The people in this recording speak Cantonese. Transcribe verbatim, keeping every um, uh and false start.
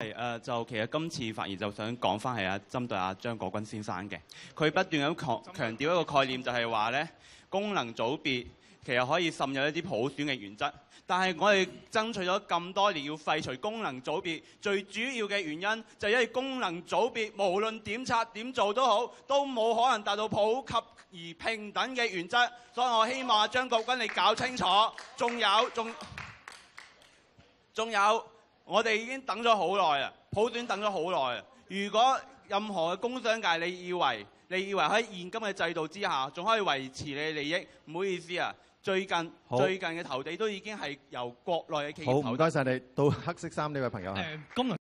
係誒，就其實今次發言就想講翻係啊，針對阿張國軍先生嘅，佢不斷咁強強調一個概念，就係話咧功能組別其實可以滲入一啲普選嘅原則，但係我哋爭取咗咁多年要廢除功能組別，最主要嘅原因就係因為功能組別無論點拆點做都好，都冇可能達到普及而平等嘅原則，所以我希望阿張國軍你搞清楚，仲有仲仲有。我哋已經等咗好耐啦，普選等咗好耐啦。如果任何嘅工商界，你以為你以為喺現今嘅制度之下，仲可以維持你嘅利益，唔好意思啊！最近最近嘅投地都已經係由國內嘅企業投地。 好，唔該晒你。到黑色衫呢位朋友。 誒，功能